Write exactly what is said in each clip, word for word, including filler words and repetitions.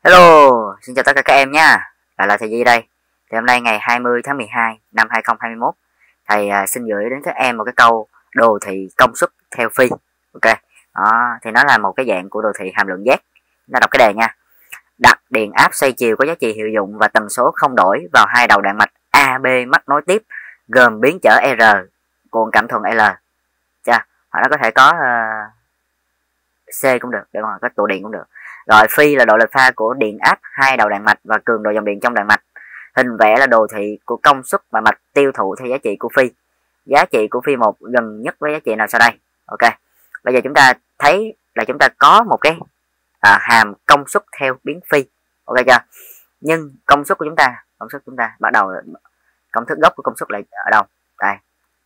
Hello, xin chào tất cả các em nha. Lại là thầy Di đây. Thì hôm nay ngày hai mươi tháng mười hai năm hai không hai mốt, thầy à, xin gửi đến các em một cái câu đồ thị công suất theo phi. Ok. Đó, thì nó là một cái dạng của đồ thị hàm lượng Z. Nó đọc cái đề nha. Đặt điện áp xoay chiều có giá trị hiệu dụng và tần số không đổi vào hai đầu đoạn mạch A, B mắc nối tiếp gồm biến trở R, cuộn cảm thuận L. Chưa? Hoặc nó có thể có uh, C cũng được, để mà có tụ điện cũng được. Rồi phi là độ lệch pha của điện áp hai đầu đoạn mạch và cường độ dòng điện trong đoạn mạch. Hình vẽ là đồ thị của công suất mà mạch tiêu thụ theo giá trị của phi. Giá trị của phi một gần nhất với giá trị nào sau đây? Ok. Bây giờ chúng ta thấy là chúng ta có một cái à, hàm công suất theo biến phi. Ok chưa? Nhưng công suất của chúng ta, công suất chúng ta bắt đầu công thức gốc của công suất là ở đâu? Đây.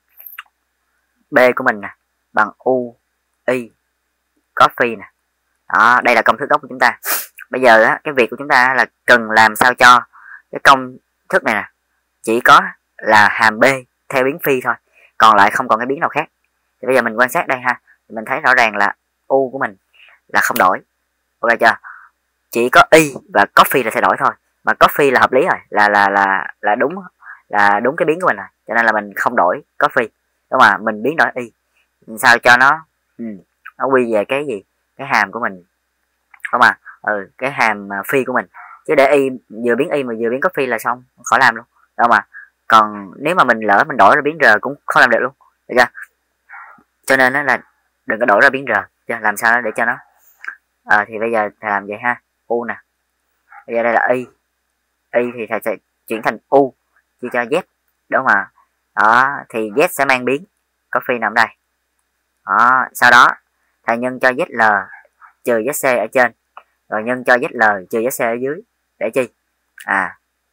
B của mình nè bằng U Y có phi nè. Đó, đây là công thức gốc của chúng ta. Bây giờ á, cái việc của chúng ta là cần làm sao cho cái công thức này nè chỉ có là hàm B theo biến phi thôi, còn lại không còn cái biến nào khác. Thì bây giờ mình quan sát đây ha, thì mình thấy rõ ràng là U của mình là không đổi. Ok chưa? Chỉ có Y và có phi là thay đổi thôi. Mà có phi là hợp lý rồi, là là là là đúng là đúng cái biến của mình rồi. Cho nên là mình không đổi có phi. Đúng mà mình biến đổi Y. Sao cho nó ừ, nó quy về cái gì? Cái hàm của mình. Đúng mà, ừ, cái hàm phi của mình. Chứ để Y vừa biến Y mà vừa biến có phi là xong, khỏi làm luôn. Đúng mà. Còn nếu mà mình lỡ mình đổi ra biến R cũng không làm được luôn. Được chưa? Cho nên đó là đừng có đổi ra biến R, chưa? Làm sao để cho nó à, thì bây giờ thầy làm vậy ha. U nè. Bây giờ đây là Y. Y thì thầy sẽ chuyển thành U chia cho Z. Đúng mà. Đó, thì Z sẽ mang biến có phi nằm đây. Đó, sau đó thầy nhân cho Z L trừ Z C ở trên, rồi nhân cho Z L trừ Z C ở dưới. Để chi? À.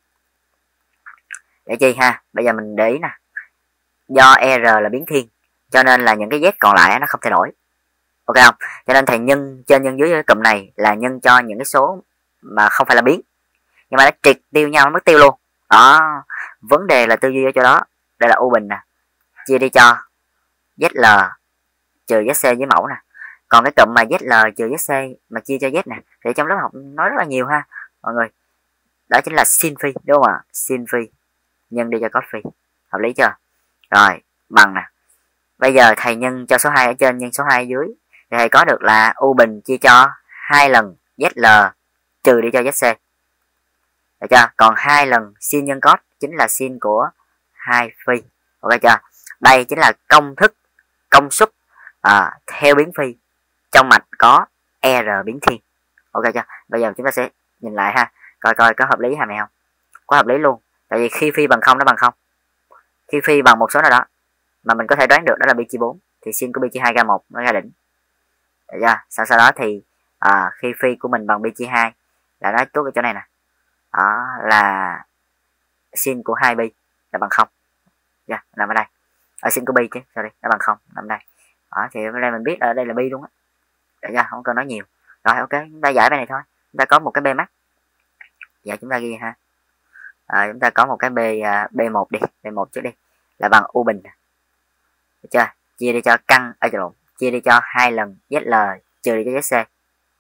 Để chi ha? Bây giờ mình để ý nè. Do R là biến thiên, cho nên là những cái Z còn lại nó không thay đổi. Ok không? Cho nên thầy nhân trên nhân dưới cái cụm này là nhân cho những cái số mà không phải là biến, nhưng mà nó triệt tiêu nhau, nó mất tiêu luôn. Đó. Vấn đề là tư duy ở chỗ đó. Đây là U bình nè. Chia đi cho Z L trừ Z C với mẫu nè. Còn cái cụm mà Z L trừ Z C mà chia cho Z nè, thì trong lớp học nói rất là nhiều ha mọi người. Đó chính là sin phi, đúng không ạ? Sin phi nhân đi cho cos phi. Hợp lý chưa? Rồi, bằng nè. Bây giờ thầy nhân cho số hai ở trên nhân số hai ở dưới, thì thầy có được là U bình chia cho hai lần Z L trừ đi cho Z C. Được chưa? Còn hai lần sin nhân cos chính là sin của hai phi. Ok chưa? Đây chính là công thức công suất à, theo biến phi trong mạch có R biến thiên. Ok chưa? Bây giờ chúng ta sẽ nhìn lại ha, coi coi có hợp lý hàm này không. Có hợp lý luôn. Tại vì khi phi bằng không nó bằng không. Khi phi bằng một số nào đó mà mình có thể đoán được đó là pi chia bốn, thì sin của pi chia hai ra một nó ra đỉnh. Được chưa? Sau sau đó thì à, khi phi của mình bằng pi chia hai là nó tuốt ở chỗ này nè. Đó là sin của hai pi là bằng không. Yeah, nằm ở đây. Ở sin của pi chứ, sorry, nó bằng không, nằm ở đây. Đó, thì ở đây mình biết ở đây là pi luôn á. Được chưa? Không cần nói nhiều. Rồi ok, chúng ta giải bài này thôi. Chúng ta có một cái B max. Dạ chúng ta ghi ha. À, chúng ta có một cái B B một đi, B một trước đi. Là bằng U bình. Được chưa? Chia đi cho căn ở à, lộn, chia đi cho hai lần Z L trừ đi cho Z C.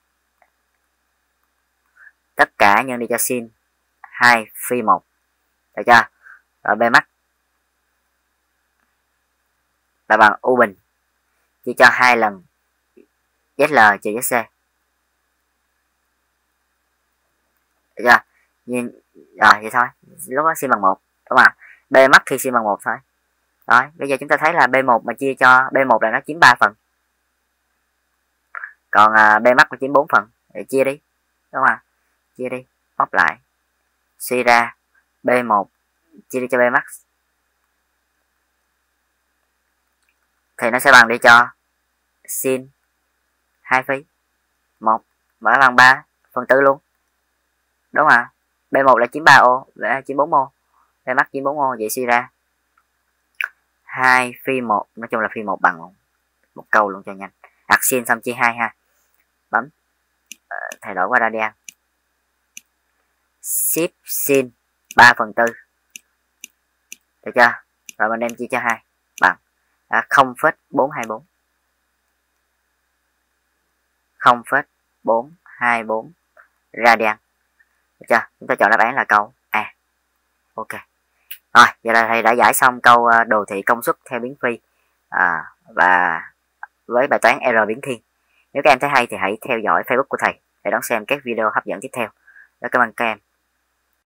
Tất cả nhân đi cho sin hai phi một. Được chưa? Rồi B max là bằng U bình chia cho hai lần Z L trừ Z C. Được chưa? Nhưng rồi vậy thôi, lúc đó sin bằng một, đúng không? B max thì sin bằng một thôi. Rồi, bây giờ chúng ta thấy là B một mà chia cho B một là nó chiếm ba phần. Còn à, B max nó chiếm bốn phần. Để chia đi. Đúng không? Chia đi, bóc lại. Suy ra B một chia đi cho B max thì nó sẽ bằng đi cho sin hai phi một và bằng ba phần tư luôn. Đúng không? B một là chiếm ba ô, và chiếm bốn ô. B max chiếm bốn ô, vậy suy ra hai phi một, nói chung là phi một bằng một câu luôn cho nhanh. Đặt sin xong chia hai ha. Bấm uh, thay đổi qua radian. Ship sin ba phần tư. Được chưa? Rồi mình đem chia cho hai bằng à, không phẩy bốn hai bốn. không phẩy bốn hai bốn radian. Được chưa? Chúng ta chọn đáp án là câu A. Ok. Rồi, giờ là thầy đã giải xong câu đồ thị công suất theo biến phi à, và với bài toán R biến thiên. Nếu các em thấy hay thì hãy theo dõi Facebook của thầy để đón xem các video hấp dẫn tiếp theo. Rất cảm ơn các em.